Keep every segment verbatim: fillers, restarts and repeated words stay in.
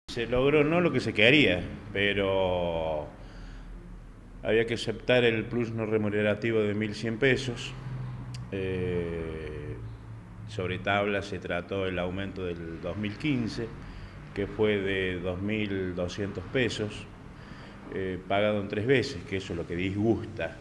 Se logró no lo que se quería, pero había que aceptar el plus no remunerativo de mil cien pesos. Eh, sobre tabla se trató el aumento del dos mil quince, que fue de dos mil doscientos pesos, eh, pagado en tres veces, que eso es lo que disgusta.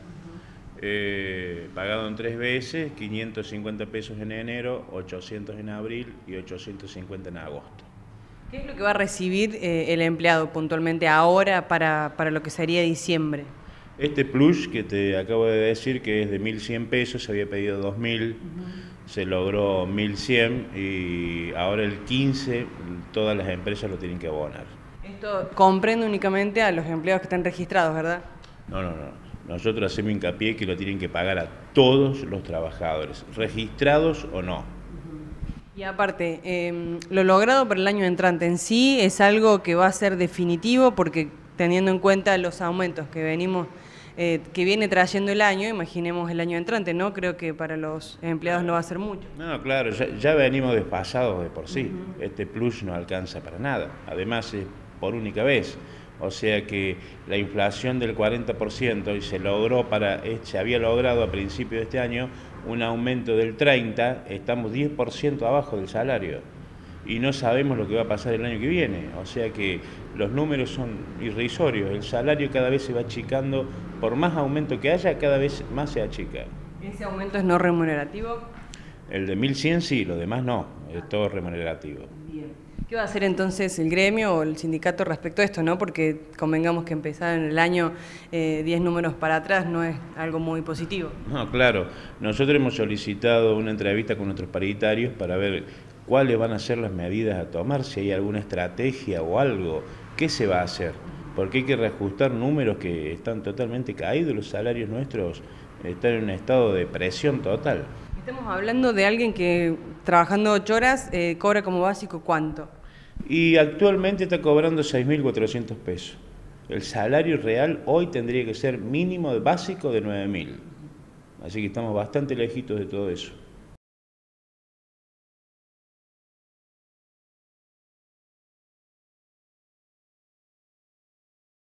Eh, pagado en tres veces, quinientos cincuenta pesos en enero, ochocientos en abril y ochocientos cincuenta en agosto. ¿Qué es lo que va a recibir eh, el empleado puntualmente ahora para, para lo que sería diciembre? Este plus que te acabo de decir, que es de mil cien pesos, se había pedido dos mil, uh-huh. Se logró mil cien y ahora el quince todas las empresas lo tienen que abonar. Esto comprende únicamente a los empleados que están registrados, ¿verdad? No, no, no. Nosotros hacemos hincapié que lo tienen que pagar a todos los trabajadores, registrados o no. Y aparte, eh, lo logrado para el año entrante en sí es algo que va a ser definitivo, porque teniendo en cuenta los aumentos que venimos, eh, que viene trayendo el año, imaginemos el año entrante, ¿no? Creo que para los empleados no va a ser mucho. No, claro, ya, ya venimos desfasados de por sí. Uh-huh. Este plus no alcanza para nada. Además es por única vez. O sea que la inflación del cuarenta por ciento y se logró para, se había logrado a principios de este año un aumento del treinta por ciento, estamos diez por ciento abajo del salario y no sabemos lo que va a pasar el año que viene. O sea que los números son irrisorios, el salario cada vez se va achicando, por más aumento que haya, cada vez más se achica. ¿Ese aumento es no remunerativo? El de mil cien sí, lo demás no, es todo remunerativo. Bien. ¿Qué va a hacer entonces el gremio o el sindicato respecto a esto, no? Porque convengamos que empezar en el año eh, diez números para atrás no es algo muy positivo. No, claro. Nosotros hemos solicitado una entrevista con nuestros paritarios para ver cuáles van a ser las medidas a tomar, si hay alguna estrategia o algo. ¿Qué se va a hacer? Porque hay que reajustar números que están totalmente caídos, los salarios nuestros están en un estado de presión total. Estamos hablando de alguien que trabajando ocho horas eh, cobra como básico ¿cuánto? Y actualmente está cobrando seis mil cuatrocientos pesos. El salario real hoy tendría que ser mínimo de básico de nueve mil. Así que estamos bastante lejitos de todo eso.